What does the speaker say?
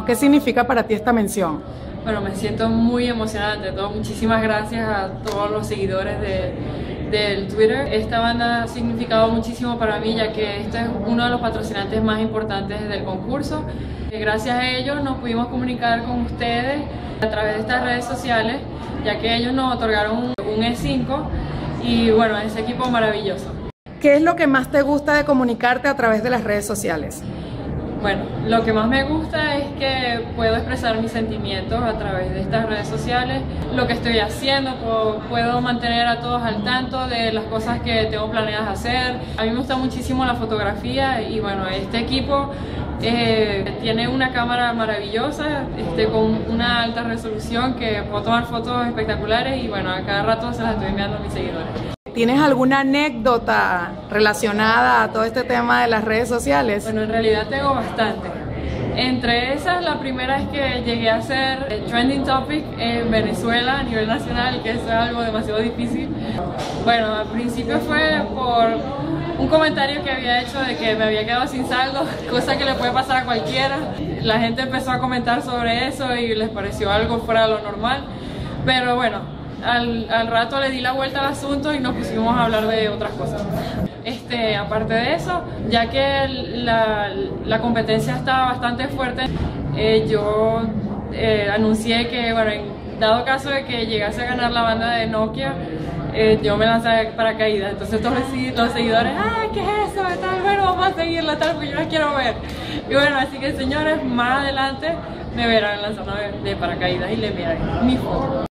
¿Qué significa para ti esta mención? Bueno, me siento muy emocionada ante todo. Muchísimas gracias a todos los seguidores del Twitter. Esta banda ha significado muchísimo para mí, ya que este es uno de los patrocinantes más importantes del concurso. Gracias a ellos nos pudimos comunicar con ustedes a través de estas redes sociales, ya que ellos nos otorgaron un E5 y bueno, ese equipo maravilloso. ¿Qué es lo que más te gusta de comunicarte a través de las redes sociales? Bueno, lo que más me gusta es que puedo expresar mis sentimientos a través de estas redes sociales, lo que estoy haciendo, puedo mantener a todos al tanto de las cosas que tengo planeadas hacer. A mí me gusta muchísimo la fotografía y bueno, este equipo tiene una cámara maravillosa con una alta resolución que puedo tomar fotos espectaculares y bueno, a cada rato se las estoy enviando a mis seguidores. ¿Tienes alguna anécdota relacionada a todo este tema de las redes sociales? Bueno, en realidad tengo bastante. Entre esas, la primera es que llegué a ser trending topic en Venezuela a nivel nacional, que eso es algo demasiado difícil. Bueno, al principio fue por un comentario que había hecho de que me había quedado sin saldo, cosa que le puede pasar a cualquiera. La gente empezó a comentar sobre eso y les pareció algo fuera de lo normal, pero bueno, al rato le di la vuelta al asunto y nos pusimos a hablar de otras cosas. Aparte de eso, ya que la competencia estaba bastante fuerte, yo anuncié que, bueno, en dado caso de que llegase a ganar la banda de Nokia, yo me lancé de paracaídas. Entonces todos los seguidores, ¿qué es eso? Tal, bueno, vamos a seguirla, tal, porque yo la quiero ver. Y bueno, así que señores, más adelante me verán lanzando de paracaídas y le enviaré mi foto.